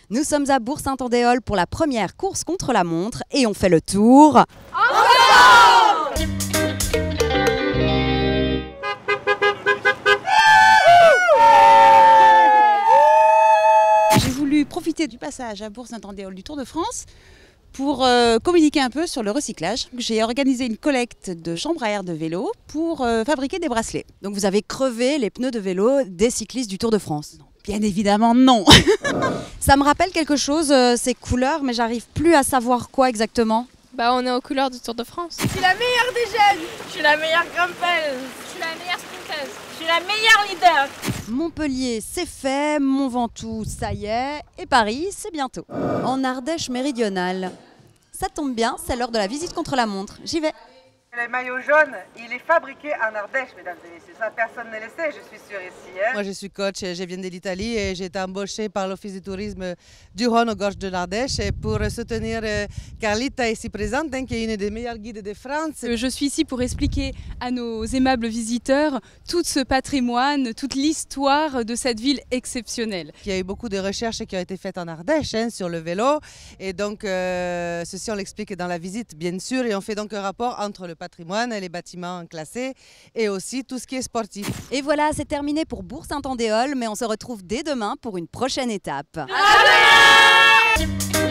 Nous sommes à Bourg-Saint-Andéol pour la première course contre la montre et on fait le tour. J'ai voulu profiter du passage à Bourg-Saint-Andéol du Tour de France pour communiquer un peu sur le recyclage. J'ai organisé une collecte de chambres à air de vélo pour fabriquer des bracelets. Donc vous avez crevé les pneus de vélo des cyclistes du Tour de France. Bien évidemment non. Ça me rappelle quelque chose, ces couleurs, mais j'arrive plus à savoir quoi exactement. Bah on est aux couleurs du Tour de France. Je suis la meilleure des jeunes. Je suis la meilleure grimpeuse. Je suis la meilleure sprinteuse. Je suis la meilleure leader. Montpellier, c'est fait, Mont Ventoux, ça y est, et Paris, c'est bientôt. En Ardèche méridionale. Ça tombe bien, c'est l'heure de la visite contre la montre. J'y vais. Le maillot jaune, il est fabriqué en Ardèche, mesdames et messieurs. Ça, personne ne le sait, je suis sûre ici. Moi, je suis coach, je viens de l'Italie et j'ai été embauchée par l'Office du tourisme du Rhône aux Gorges de l'Ardèche pour soutenir Carlita ici présente, qui est une des meilleures guides de France. Je suis ici pour expliquer à nos aimables visiteurs tout ce patrimoine, toute l'histoire de cette ville exceptionnelle. Il y a eu beaucoup de recherches qui ont été faites en Ardèche sur le vélo et donc ceci on l'explique dans la visite bien sûr et on fait donc un rapport entre le patrimoine, les bâtiments classés et aussi tout ce qui est sportif. Et voilà, c'est terminé pour Bourg-Saint-Andéol, mais on se retrouve dès demain pour une prochaine étape. À demain.